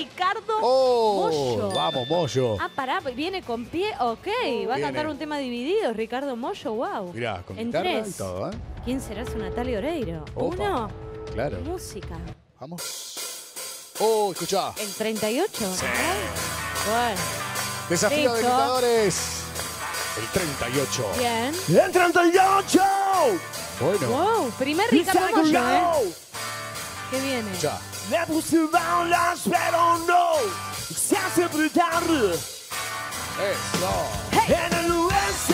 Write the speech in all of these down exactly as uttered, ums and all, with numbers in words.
Ricardo oh, Mollo. Vamos, Mollo. Ah, pará, viene con pie. Ok, va a Viene. cantar un tema dividido, Ricardo Mollo, wow. Mirá, con en guitarra tres. y todo, ¿eh? ¿Quién será su Natalia Oreiro? Opa. Uno. Claro. Música. Vamos. Oh, escuchá. ¿El treinta y ocho? Sí. Bueno. Desafío de Listo. imitadores. El treinta y ocho. Bien. El treinta y ocho. Bueno. Wow, primer Ricardo Mollo, ¿eh? ¿Qué viene? Escuchá. Me puse balas, pero no se hace brutal. Eso. En el U S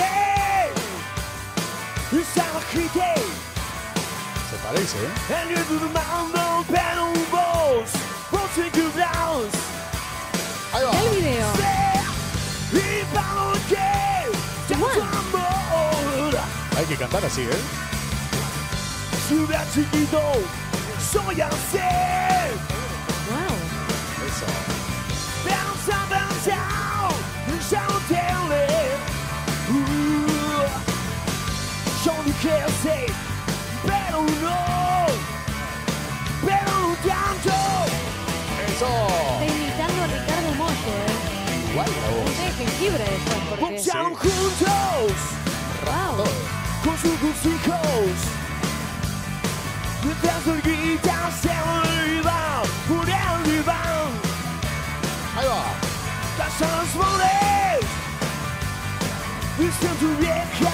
estaba agité. Se parece, ¿eh? En el mando, pero vos, vos encubráos. Ahí va. El video. Y para lo que tanto amor. Hay que cantar así, ¿eh? Sube a chiquito, soy así. Wow. Eso. Danza, danza, ya no tele. Uh, yo dije sí, pero no, pero no tanto. Eso. Está imitando a Ricardo Mollo, ¿eh? Igual la Un voz. té de jengibre después, porque... Poncharon juntos Wow. con sus hijos. Mientras el guitarra se iba por el diván. Ahí va. Pasan los moles, viste tu vieja.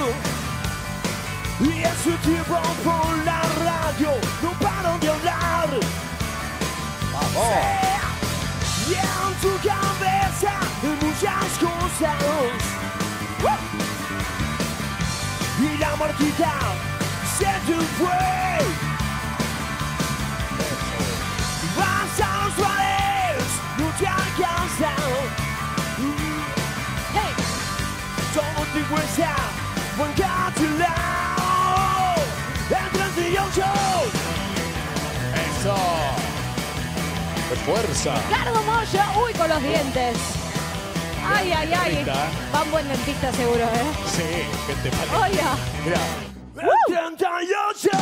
Y en su tiempo por la radio no paran de hablar. Vamos. Y en tu cabeza hay muchas cosas. Y la marquita se te fue. Vas a los bares, no te alcanzan. Hey. Todo te cuesta, buen lado. El treinta y ocho. Eso. ¡Qué fuerza! Ricardo Mollo, uy, con los dientes. Ay, ay, ay. Dentista. Va un buen dentista seguro, ¿eh? Sí, gente mala. Oiga. Mirá. El treinta y ocho.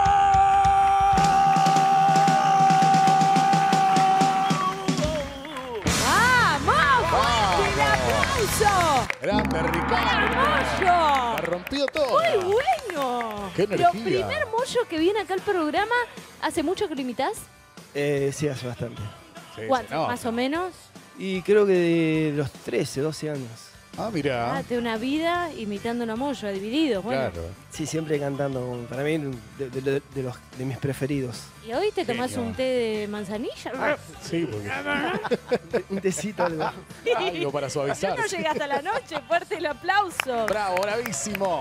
¡Vamos! Vamos. ¡Un aplauso! Grande, Ricardo. ¡Mollo! La rompió todo. ¡Muy bueno! ¡Qué Pero energía! primer Mollo que viene acá al programa, ¿hace mucho que lo imitás? Eh, sí, hace bastante. Sí, ¿Cuánto? se nota. ¿Más o menos? Y creo que de los trece, doce años. Ah, mirá. Ah, de una vida imitando a Mollo, a Divididos. Bueno. Claro. Sí, siempre cantando. Para mí, de, de- de- de los, de mis preferidos. ¿Y hoy te tomás Genio. un té de manzanilla? Sí, porque Un tecito, algo. algo para suavizar. No llega hasta la noche, fuerte el aplauso. Bravo, bravísimo.